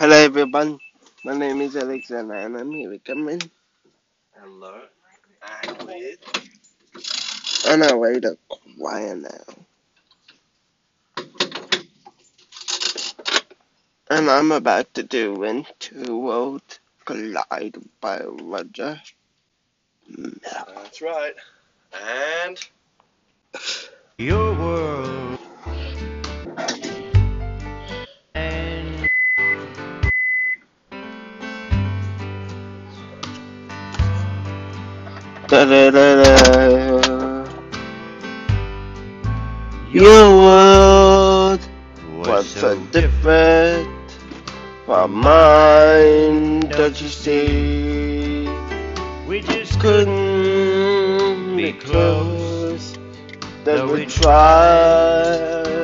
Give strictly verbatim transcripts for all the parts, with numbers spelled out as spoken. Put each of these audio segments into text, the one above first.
Hello everyone, my name is Alexander and I'm here with Cameron. Hello, and with On our way to choir now. And I'm about to do Into World Collide by Roger Mel. that's right, and Your world and Da da da da. Your world was was so so different different from mine, don't you see? we just Couldn't be be close, close, that though we we try.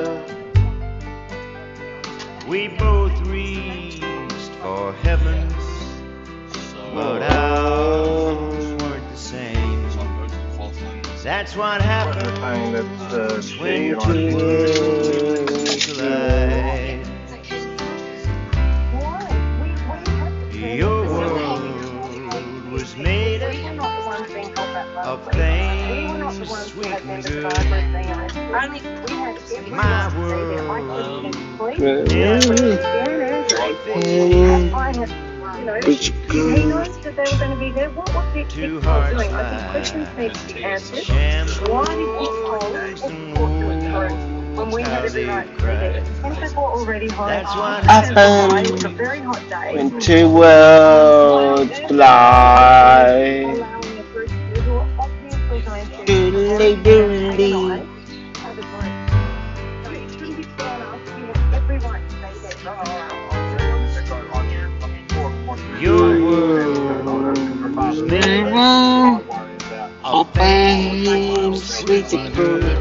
we both reached for heaven, but ours weren't the same. That's what happens when two worlds collide. Your world was made of things sweet and good. My world could never fade. It's good. Two hearts like shambles, and oh, how they've cried. That's what Happen happens when two worlds collide. Doodly doodly. your world was made of Of pain, things sweet sweet and and good. good.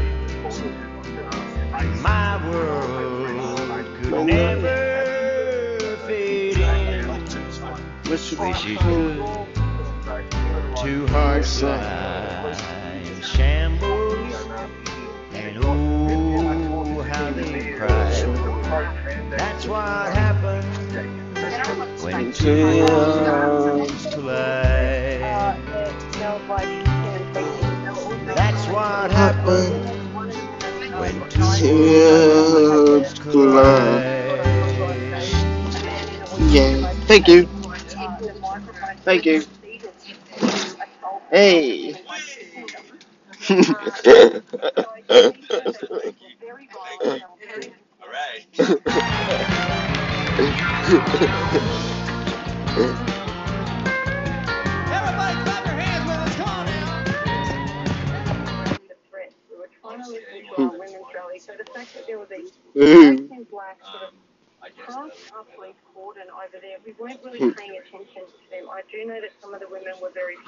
My world could never fade in. Wish it Wish it could. could. Two hearts lie in shambles, and oh, how they cry. That's what happens when two worlds collide. That's what Happen happens when two two worlds worlds collide. collide. Yeah. Thank you. Thank you. Hey. all right. Everybody clap your hands with us, come on Okay, Hmm. um, I guess that was. Hmm.